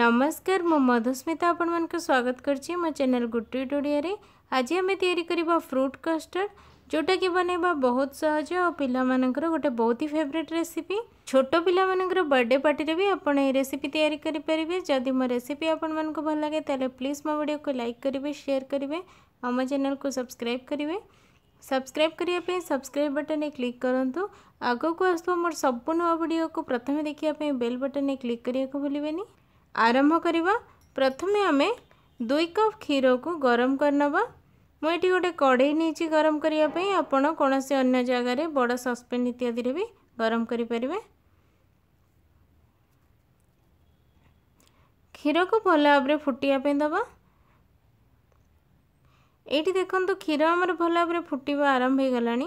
नमस्कार मो मधुस्मिता आपण मन को स्वागत करछि मो चैनल गुट्टू ओडिया रे। आज आम तैयारी करबा फ्रूट कस्टर्ड जोटा कि बनैबा बहुत सहज और पिला मानकर गोटे बहुत ही फेवरेट रेसिपी। छोट पिला मानकर बर्थडे पार्टी रे भी आपण ए रेसिपी तैयारी करि परिबे। जदि मो रेसिपी आपण मन को भल लागे ताले प्लीज मो वीडियो को लाइक करिवे, शेयर करिवे और मो चैनल को सब्सक्राइब करिवे। सब्सक्राइब करिया पे सब्सक्राइब बटन ने क्लिक करंतु। आगो को आसो मोर संपूर्ण वीडियो को प्रथमे देखिया पे बेल बटन ने क्लिक करिया को भूलिबेनी। आरंभ करवा। प्रथमे आमे 2 कप क्षीर को गरम करनबा। मुझे गोटे कढ़ई नहीं गरम करने आपण कौन से अन्य जगार बड़ सस्पेन इत्यादि भी गरम करें। क्षीर को भल भाव में फुटिया दबा। ये देखो क्षीर आमर भल भाव में फुटवा आरंभ हो गला।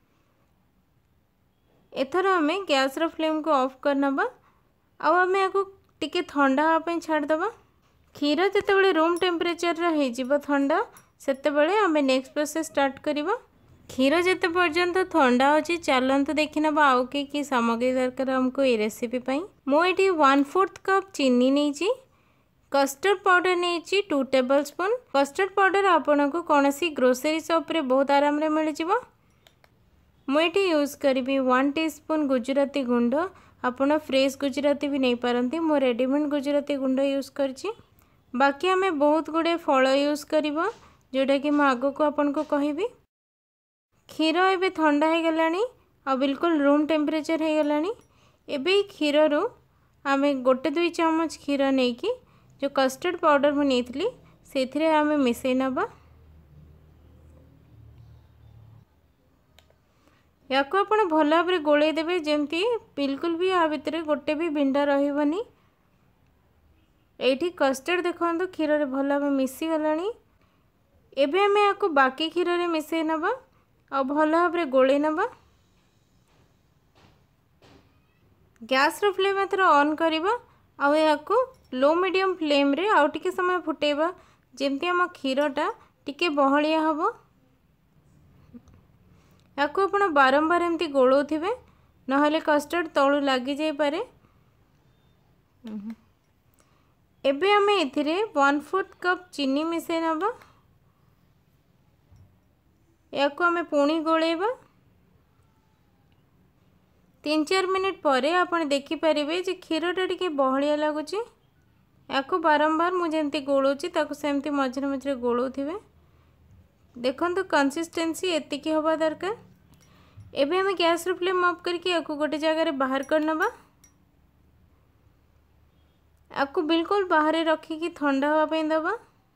एथर आम गैस फ्लेम को ऑफ करनबा। आम या टिके ठंडा हाँपाई छाड़दबा। क्षीर जितेबाला रूम टेम्परेचर हो ठंडा सेते बड़े आम नेक्स्ट प्रोसेस स्टार्ट करिबा। क्षीर जिते पर्यंत ठंडा अच्छी चलतु देखी ना आउ कि सामग्री दरकार हमको ये रेसिपी पाई। मुझे 1/4 कप चीनी नहीं, कस्टर्ड पाउडर नहीं 2 टेबल स्पून। कस्टर्ड पाउडर आपन को कौन सी ग्रोसरी शॉप रे बहुत आराम रे मिल जिवो। मुझे यूज करी 1 टीस्पून गुजराती गुंड। आपण फ्रेश गुजराती भी नहीं पारंती, मो रेडीमेड गुजराती गुंड यूज करछि। बाकी आमे बहुत गुड़े फल यूज करिबा जोटा कि मैं आगो को आपन को कहबी। क्षीर एबे ठंडा हो गलानी आ बिल्कुल रूम टेम्परेचर हो गलानी। एबे क्षीर रु आमे 1-2 चम्मच क्षीर नहीं कि जो कस्टर्ड पाउडर मु नेथली सेथिरे आमे मिसई नबा। या को आपण भल भाव में गोले देबे जेमती बिल्कुल भी आ भितर गोटे भी बिंडा रहिबनी। एठी कस्टर्ड देखंतु क्षीर रे भल भाव मिसी गलानी। एबे हमें या को बाकी क्षीर रे मिसई नबा और भल भाव में गोले नबा। गैस रो फ्लेम एथर ऑन करबा आ या को लो मीडियम फ्लेम रे आउ टिके समय फुटेबा जेमती हम क्षीरटा टिके बहलिया हबो। या को आपण बारंबार एमती गोलौथिबे नहले कस्टर्ड तळु लागी जाई पारे। एबे हमें एथिरे 1/4 कप चीनी मिसई नबा। या को हमें पुणी गोलेबा। 3-4 मिनिट परे आपण देखि परिबे जे क्षीरटा टिके बहलिया लागुची। या को बारंबार मु जेमती गोलोची ताको सेमती मझरे मझरे गोलौथिबे। देखंतु कंसिस्टेंसी एतिकी होबा दरकार। एबे हमें गैस रो फ्लेम ऑफ करके या को गोटे जगह बाहर करनबा। आपको बिल्कुल बाहर रखिकी ठंडा हवा पे दबा।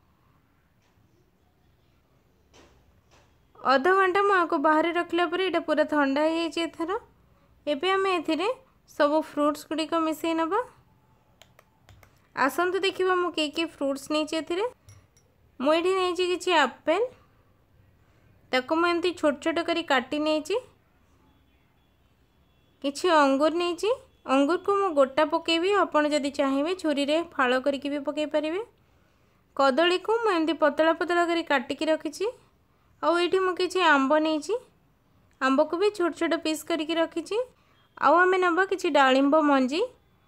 आधा घंटा मुझे बाहर रखला पर ये पूरा ठंडा हो जाए। एथर एबे आम एथिरे सब फ्रूट्स गुड़िक मिसई नबा। आसंतु देखिबा मु के फ्रूट्स नहीं एथिरे। मुझे नहीं किसी एप्पल ताको मु एमती छोट छोट करी काटी नहीं। किछि अंगूर नहीं, अंगूर को मु गोटा पकेबी, आपण जदि चाहिए छुरी रे फाड़ करके भी पकई पारिबे। कदली को मु एमती पतला पतला करी काटिकी रखिछि। आउ एठी मु किछि आंब नहीं, आंब को भी छोट छोट पीस करके रखिछि। आउ आमे नबा किछि डालिंब मंजी।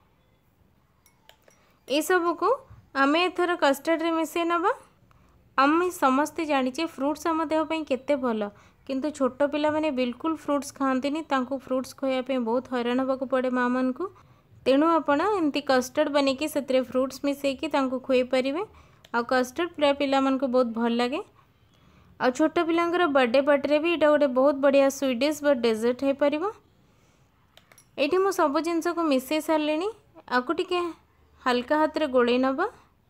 ए सब को आमे एथर कस्टर्ड रे मिसई नबा। आमे समस्ते जानिचे फ्रूट्स आम देह पई केते भल, किंतु छोट पिला माने बिल्कुल फ्रूट्स खाआंतिनी। तांको फ्रूट्स खोया पे बहुत हैरान होबाकू पड़े माँ मन को। तेणु आपण एमती कस्टर्ड बनेकी सेतरे फ्रूट्स मिसेकी तांको खोई परिवे। आ कस्टर्ड पूरा पिला मन को बहुत भल लगे। आ छोट पिलांकर बर्थडे पार्टी रे भी एटा गोटे बहुत बढ़िया स्वीट डिश बा डेजर्ट हो परिबो। एठी मु सब जिंस को मिसई सारलेनी। आकु टिके हल्का हाथ रे गोळेई नबा।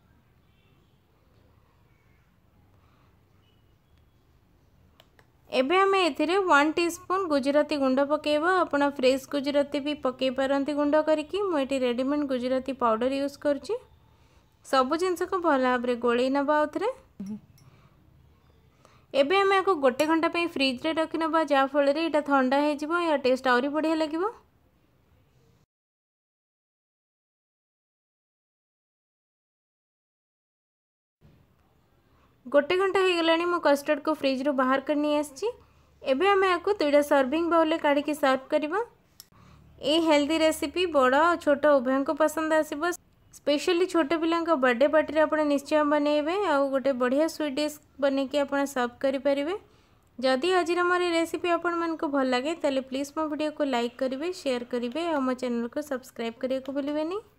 एबे हमें एथिरे 1 टीस्पून गुजराती गुंड पकेबा। आपण फ्रेश गुजराती भी पकई पारंती गुंड करिकी। मु एठी रेडीमेड गुजराती पाउडर यूज करछि। सब जिंस को भल भाव में गोळेई नबा। आउथरे एबे हमें को गोटे घंटा पे फ्रिज रे रखि नबा, जा फल रे एटा ठंडा हो जिवो या टेस्ट आउरी बढ़िया लागिवो। गोटे घंटा हो गलानी मो कस्टर्ड को फ्रिज रो बाहर करनी आछि। एबे हमें या को 2टा सर्विंग बाउल रे काढी के सर्व करबा। ए हेल्दी रेसिपी बड़ और छोट उभय को पसंद आसीबो। स्पेशली छोट पिला बर्थडे पार्टी आप निश्चय बनइबे आउ गोटे बढ़िया स्वीट डिश बन के आप सर्व करेंगे। जदि आज मोर रेसिपी आपण मन को भल लगे ताले प्लीज़ मो वीडियो को लाइक करेंगे, शेयर करेंगे और मो चैनल को सब्सक्राइब करने को भूलिए नहीं।